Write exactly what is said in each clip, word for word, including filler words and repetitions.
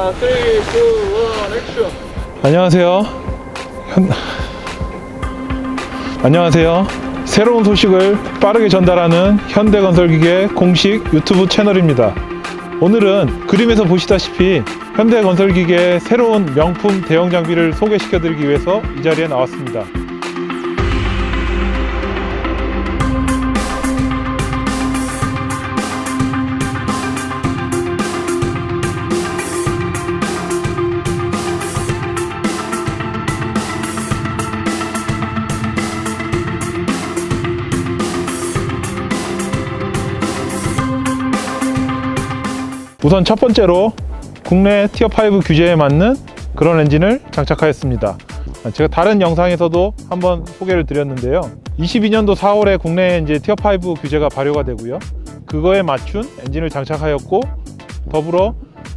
자, 삼, 이, 일, 액션. 안녕하세요. 현... 안녕하세요. 새로운 소식을 빠르게 전달하는 현대건설기계 공식 유튜브 채널입니다. 오늘은 그림에서 보시다시피 현대건설기계의 새로운 명품 대형 장비를 소개시켜 드리기 위해서 이 자리에 나왔습니다. 우선 첫 번째로 국내 티어 오 규제에 맞는 그런 엔진을 장착하였습니다. 제가 다른 영상에서도 한번 소개를 드렸는데요. 이십이 년도 사월에 국내에 이제 티어 오 규제가 발효가 되고요. 그거에 맞춘 엔진을 장착하였고, 더불어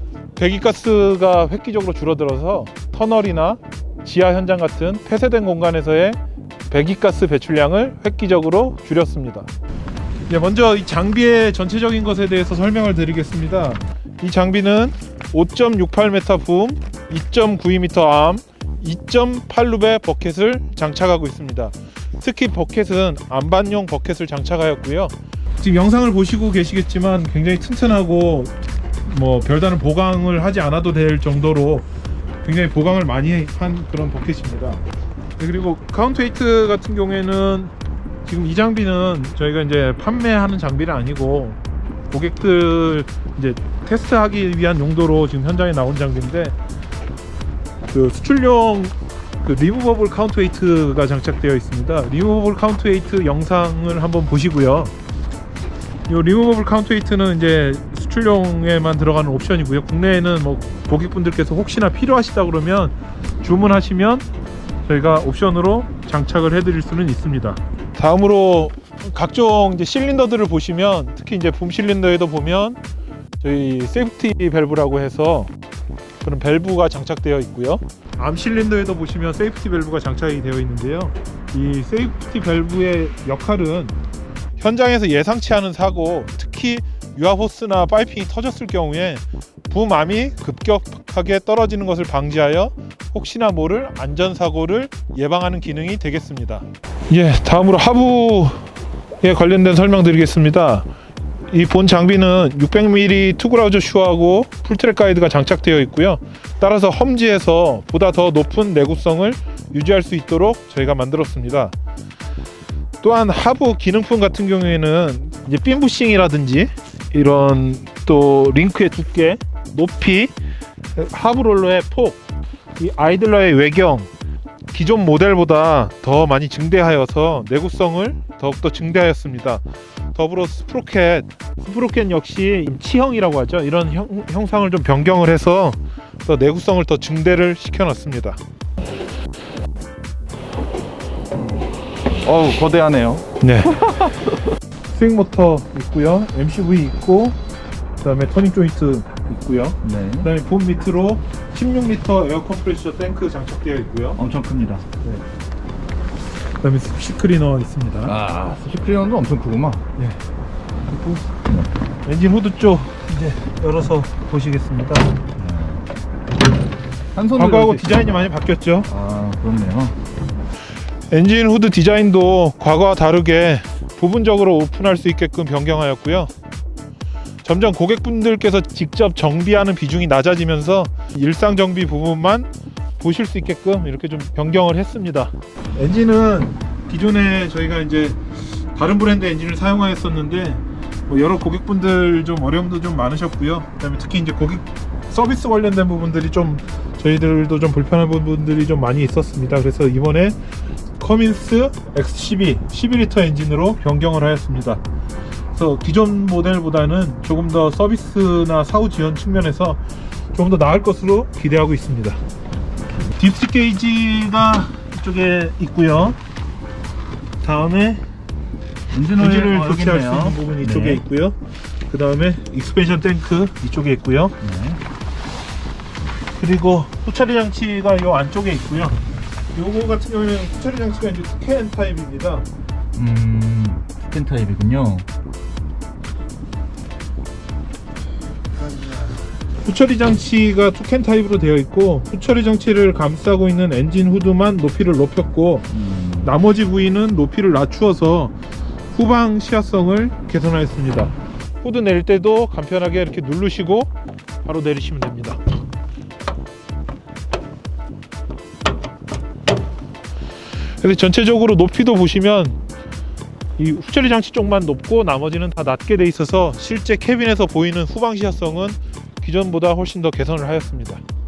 배기가스가 획기적으로 줄어들어서 터널이나 지하 현장 같은 폐쇄된 공간에서의 배기가스 배출량을 획기적으로 줄였습니다. 네, 먼저 이 장비의 전체적인 것에 대해서 설명을 드리겠습니다. 이 장비는 오 점 육팔 미터 붐, 이 점 구이 미터 암, 이 점 팔 룹의 버켓을 장착하고 있습니다. 특히 버켓은 안반용 버켓을 장착하였고요. 지금 영상을 보시고 계시겠지만 굉장히 튼튼하고 뭐 별다른 보강을 하지 않아도 될 정도로 굉장히 보강을 많이 한 그런 버켓입니다. 네, 그리고 카운트웨이트 같은 경우에는 지금 이 장비는 저희가 이제 판매하는 장비는 아니고 고객들 이제 테스트하기 위한 용도로 지금 현장에 나온 장비인데, 그 수출용 그 리무버블 카운트웨이트가 장착되어 있습니다. 리무버블 카운트웨이트 영상을 한번 보시고요. 이 리무버블 카운트웨이트는 이제 수출용에만 들어가는 옵션이고요. 국내에는 뭐 고객분들께서 혹시나 필요하시다 그러면 주문하시면 저희가 옵션으로 장착을 해드릴 수는 있습니다. 다음으로 각종 이제 실린더들을 보시면, 특히 이제 붐 실린더에도 보면 저희 세이프티 밸브라고 해서 그런 밸브가 장착되어 있고요. 암 실린더에도 보시면 세이프티 밸브가 장착이 되어 있는데요. 이 세이프티 밸브의 역할은 현장에서 예상치 않은 사고, 특히 유압 호스나 파이핑이 터졌을 경우에 붐암이 급격하게 떨어지는 것을 방지하여 혹시나 모를 안전사고를 예방하는 기능이 되겠습니다. 예, 다음으로 하부에 관련된 설명 드리겠습니다. 이 본 장비는 육백 밀리미터 투그라우저 슈하고 풀트랙 가이드가 장착되어 있고요. 따라서 험지에서 보다 더 높은 내구성을 유지할 수 있도록 저희가 만들었습니다. 또한 하부 기능품 같은 경우에는 이제 핀 부싱이라든지 이런 또 링크의 두께, 높이, 하부 롤러의 폭, 이 아이들러의 외경, 기존 모델보다 더 많이 증대하여서 내구성을 더욱더 증대하였습니다. 더불어 스프로켓, 스프로켓 역시 치형이라고 하죠. 이런 형, 형상을 좀 변경을 해서 더 내구성을 더 증대를 시켜놨습니다. 어우, 거대하네요. 네. 스윙 모터 있고요. 엠씨브이 있고, 그 다음에 터닝 조인트 있고요. 네. 그 다음에 본 밑으로 십육 리터 에어 컴프레셔 탱크 장착되어 있고요. 엄청 큽니다. 네. 그 다음에 스시 클리너 있습니다. 아, 스시 클리너도 엄청 크구만. 네. 그리고 엔진 후드 쪽 이제 열어서 보시겠습니다. 한 손으로 과거하고 디자인이 많이 바뀌었죠. 아, 그렇네요. 엔진 후드 디자인도 과거와 다르게 부분적으로 오픈할 수 있게끔 변경하였고요. 점점 고객분들께서 직접 정비하는 비중이 낮아지면서 일상 정비 부분만 보실 수 있게끔 이렇게 좀 변경을 했습니다. 엔진은 기존에 저희가 이제 다른 브랜드 엔진을 사용하였었는데 뭐 여러 고객분들 좀 어려움도 좀 많으셨고요. 그다음에 특히 이제 고객 서비스 관련된 부분들이 좀 저희들도 좀 불편한 부분들이 좀 많이 있었습니다. 그래서 이번에 커민스 엑스 십이 십이 리터 엔진으로 변경을 하였습니다. 그래서 기존 모델보다는 조금 더 서비스나 사후 지원 측면에서 조금 더 나을 것으로 기대하고 있습니다. 딥스 게이지가 이쪽에 있고요. 다음에 엔진을, 엔진을 어, 교체할 수 있는 부분이 이쪽에 네. 있고요. 그 다음에 익스펜션 탱크 이쪽에 있고요. 네. 그리고 후처리 장치가 이 안쪽에 있고요. 요거 같은 경우는 후처리 장치가 이제 투캔 타입입니다. 음, 투캔 타입이군요. 후처리 장치가 투캔 타입으로 되어 있고, 후처리 장치를 감싸고 있는 엔진 후드만 높이를 높였고 음. 나머지 부위는 높이를 낮추어서 후방 시야성을 개선하였습니다. 후드 내릴 때도 간편하게 이렇게 누르시고 바로 내리시면 됩니다. 그래서 전체적으로 높이도 보시면 이 후처리 장치 쪽만 높고 나머지는 다 낮게 돼 있어서 실제 캐빈에서 보이는 후방 시야성은 기존보다 훨씬 더 개선을 하였습니다.